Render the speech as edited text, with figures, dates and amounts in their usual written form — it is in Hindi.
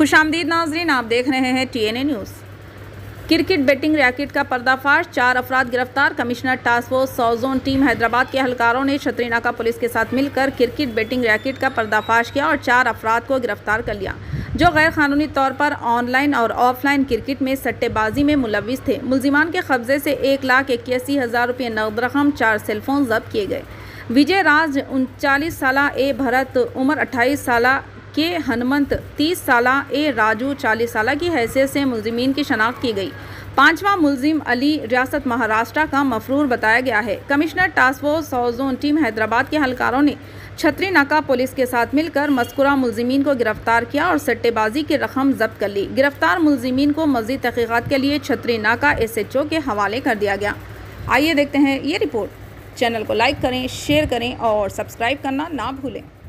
खुशामदीद नाजरीन, आप देख रहे हैं TNA news. Cricket betting racket का पर्दाफाश, 4 अफराद गिरफ्तार। Commissioner task force south zone team Hyderabad के एहलकारों ने छतरी नाका पुलिस के साथ मिलकर क्रिकेट बेटिंग रैकेट का पर्दाफाश किया और 4 अफराद को गिरफ्तार कर लिया जो गैर कानूनी तौर पर ऑनलाइन और ऑफलाइन क्रिकेट में सट्टेबाजी में मुलविस थे। मुलजिमान के कब्जे से 1,81,000 रुपये नकद रकम, 4 सेलफोन जब्त किए गए। विजय राज 39 साला, ए भरत उम्र 28 साला, के हनुमंत 30 साला, ए राजू 40 साला की हैसियत से मुलजिमीन की शनाख्त की गई। 5वां मुलजिम अली रियासत महाराष्ट्र का मफरूर बताया गया है। Commissioner task force south zone team Hyderabad के एहलकारों ने छतरी नाका पुलिस के साथ मिलकर मज़कूरा मुलजिमीन को गिरफ्तार किया और सट्टेबाजी की रकम जब्त कर ली। गिरफ्तार मुलजिमीन को मज़ीद तहक़ीक़ात के लिए छतरी नाका SHO के हवाले कर दिया गया। आइए देखते हैं ये रिपोर्ट। चैनल को लाइक करें, शेयर करें और सब्सक्राइब करना ना भूलें।